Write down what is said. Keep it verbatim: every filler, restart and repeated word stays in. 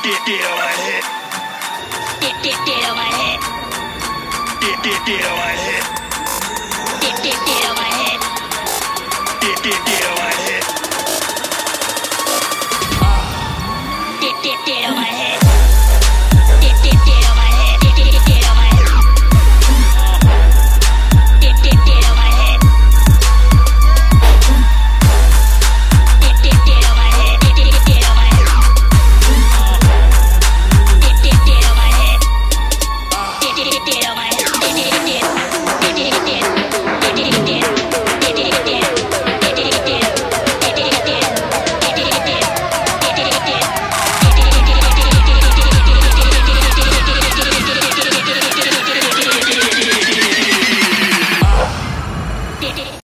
Get get on my head. Get get get on my head. Get get get on my head. Get get get on my head. Get get get on my head. Get get get on my head. Get get get on my head. Get get get on my head. Get get get on my head. Get get get on my head. Get get get on my head. Get get get on my head. Get get get on my head. Get get get. Get get get. Get get get. Get get get. Get get get. Get get get. Get get get. Get get get. Get get get.